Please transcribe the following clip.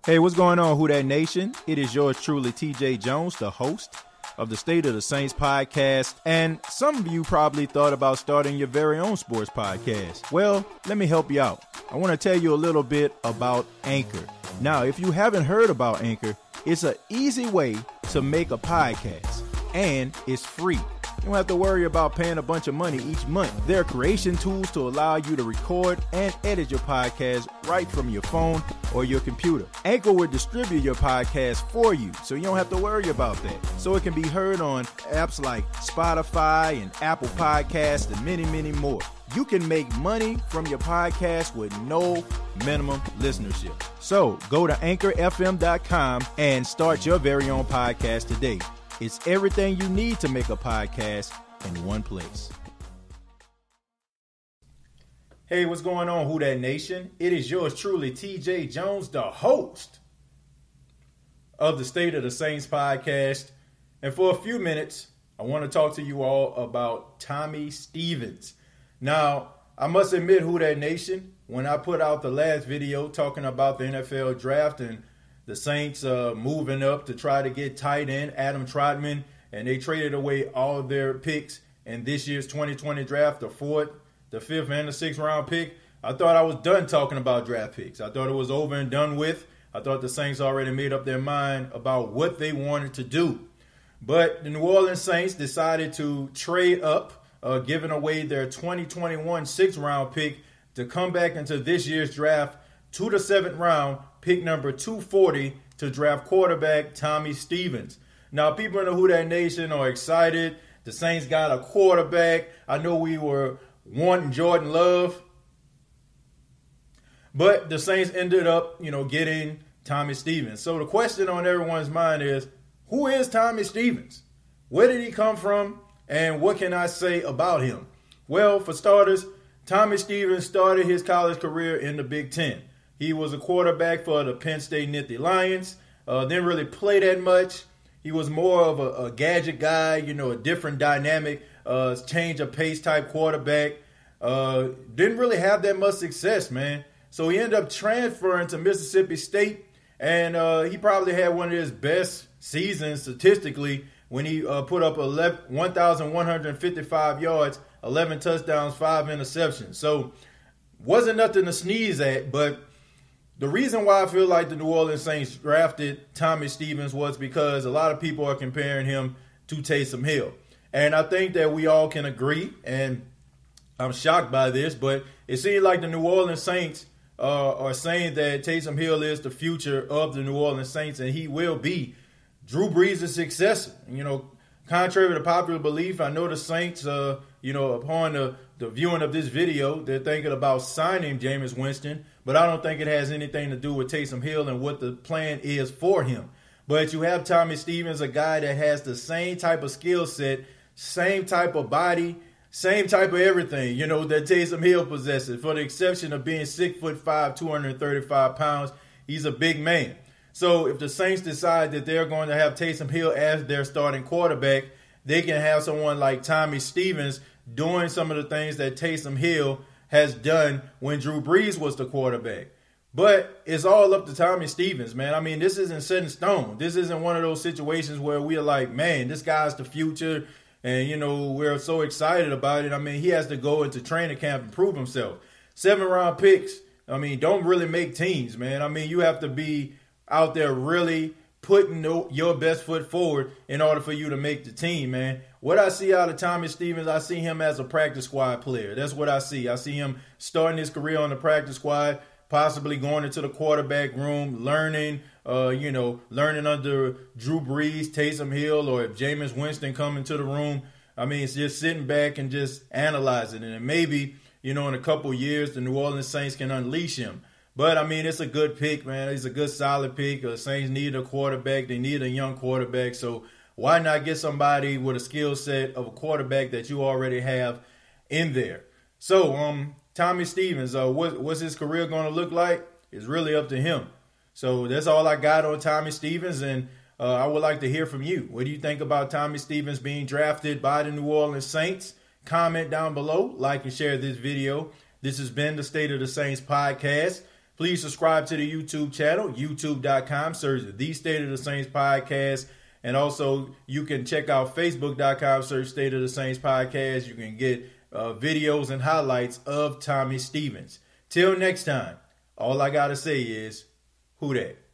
Hey, what's going on, Who Dat Nation? It is yours truly, TJ Jones, the host of the State of the Saints podcast. And some of you probably thought about starting your very own sports podcast. Well, let me help you out. I want to tell you a little bit about Anchor. Now, if you haven't heard about Anchor, it's an easy way to make a podcast, and it's free. You don't have to worry about paying a bunch of money each month. There are creation tools to allow you to record and edit your podcast right from your phone or your computer. Anchor will distribute your podcast for you, so you don't have to worry about that. So it can be heard on apps like Spotify and Apple Podcasts and many, many more. You can make money from your podcast with no minimum listenership. So go to anchorfm.com and start your very own podcast today. It's everything you need to make a podcast in one place. Hey, what's going on, Who Dat Nation? It is yours truly, TJ Jones, the host of the State of the Saints podcast. And for a few minutes, I want to talk to you all about Tommy Stevens. Now, I must admit, Who Dat Nation, when I put out the last video talking about the NFL draft and the Saints moving up to try to get tight end Adam Trotman, and they traded away all of their picks in this year's 2020 draft, the 4th, the 5th, and the 6th round pick. I thought I was done talking about draft picks. I thought it was over and done with. I thought the Saints already made up their mind about what they wanted to do. But the New Orleans Saints decided to trade up, giving away their 2021 6th round pick to come back into this year's draft to the 7th round, pick number 240, to draft quarterback Tommy Stevens. Now, people in the Who Dat Nation are excited. The Saints got a quarterback. I know we were wanting Jordan Love, but the Saints ended up, getting Tommy Stevens. So the question on everyone's mind is, who is Tommy Stevens? Where did he come from? And what can I say about him? Well, for starters, Tommy Stevens started his college career in the Big Ten. He was a quarterback for the Penn State Nittany Lions. Didn't really play that much. He was more of a gadget guy, a different dynamic, change of pace type quarterback. Didn't really have that much success, man. So he ended up transferring to Mississippi State, and he probably had one of his best seasons statistically when he put up 1,155 yards, 11 touchdowns, 5 interceptions. So wasn't nothing to sneeze at, but the reason why I feel like the New Orleans Saints drafted Tommy Stevens was because a lot of people are comparing him to Taysom Hill. And I think that we all can agree, and I'm shocked by this, but it seems like the New Orleans Saints are saying that Taysom Hill is the future of the New Orleans Saints, and he will be Drew Brees' successor. Contrary to popular belief, I know the Saints, upon the viewing of this video, they're thinking about signing Jameis Winston, but I don't think it has anything to do with Taysom Hill and what the plan is for him. But you have Tommy Stevens, a guy that has the same type of skill set, same type of body, same type of everything, that Taysom Hill possesses. For the exception of being 6'5", 235 pounds, he's a big man. So if the Saints decide that they're going to have Taysom Hill as their starting quarterback, they can have someone like Tommy Stevens doing some of the things that Taysom Hill has done when Drew Brees was the quarterback. But it's all up to Tommy Stevens, man. I mean, this isn't set in stone. This isn't one of those situations where we are like, man, this guy's the future, and, we're so excited about it. I mean, he has to go into training camp and prove himself. 7th-round picks, don't really make teams, man. I mean, you have to be out there really putting your best foot forward in order for you to make the team, man. What I see out of Tommy Stevens, I see him as a practice squad player. That's what I see. I see him starting his career on the practice squad, possibly going into the quarterback room, learning under Drew Brees, Taysom Hill, or if Jameis Winston come into the room. I mean, it's just sitting back and just analyzing it. And maybe, in a couple years, the New Orleans Saints can unleash him. But, I mean, it's a good pick, man. It's a good, solid pick. The Saints need a quarterback. They need a young quarterback. So why not get somebody with a skill set of a quarterback that you already have in there? So, Tommy Stevens, what's his career going to look like? It's really up to him. So that's all I got on Tommy Stevens, and I would like to hear from you. What do you think about Tommy Stevens being drafted by the New Orleans Saints? Comment down below, like and share this video. This has been the State of the Saints podcast. Please subscribe to the YouTube channel, youtube.com, search The State of the Saints Podcast. And also, you can check out facebook.com, search State of the Saints Podcast. You can get videos and highlights of Tommy Stevens. Till next time, all I got to say is, who dat?